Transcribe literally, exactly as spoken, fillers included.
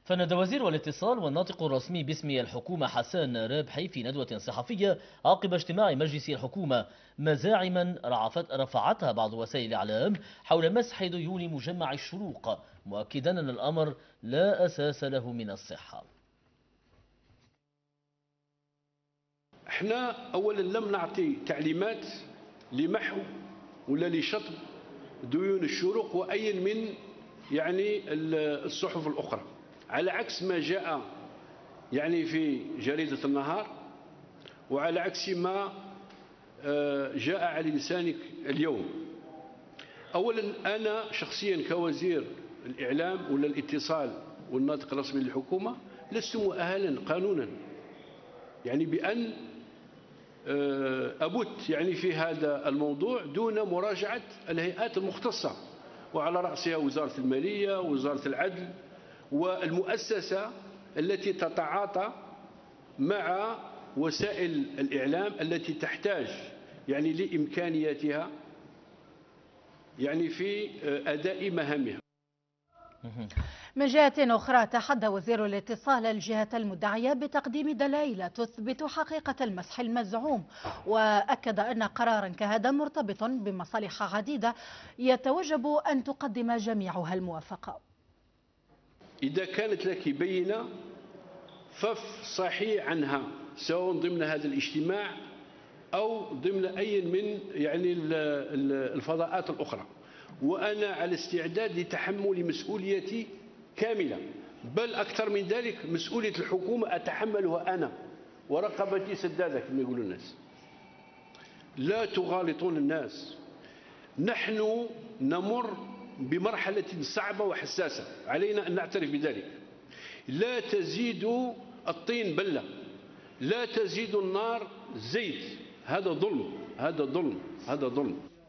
فند وزير الاتصال والناطق الرسمي باسم الحكومة حسان رابحي في ندوة صحفية عقب اجتماع مجلس الحكومة مزاعما رفعتها بعض وسائل الإعلام حول مسح ديون مجمع الشروق، مؤكدا أن الأمر لا أساس له من الصحة. احنا اولا لم نعطي تعليمات لمحو ولا لشطب ديون الشروق واي من يعني الصحف الاخرى، على عكس ما جاء يعني في جريدة النهار، وعلى عكس ما جاء على لسانك اليوم. اولا انا شخصيا كوزير الاعلام ولا الاتصال والناطق الرسمي للحكومة لست مؤهلا قانونا يعني بان أبت يعني في هذا الموضوع دون مراجعة الهيئات المختصة، وعلى رأسها وزارة المالية ووزارة العدل والمؤسسة التي تتعاطى مع وسائل الإعلام التي تحتاج يعني لإمكانياتها يعني في أداء مهامها. من جهة أخرى تحدى وزير الاتصال الجهة المدعية بتقديم دلائل تثبت حقيقة المسح المزعوم، وأكد أن قرارا كهذا مرتبط بمصالح عديدة يتوجب أن تقدم جميعها الموافقة. إذا كانت لك بينة فافصحي عنها سواء ضمن هذا الاجتماع أو ضمن أي من يعني الفضاءات الأخرى، وأنا على استعداد لتحمل مسؤوليتي كاملة، بل أكثر من ذلك مسؤولية الحكومة أتحملها أنا ورقبتي سدادة كما يقولوا الناس. لا تغالطون الناس، نحن نمر بمرحلة صعبة وحساسة علينا أن نعترف بذلك. لا تزيد الطين بلة، لا تزيد النار زيت، هذا ظلم هذا ظلم هذا ظلم.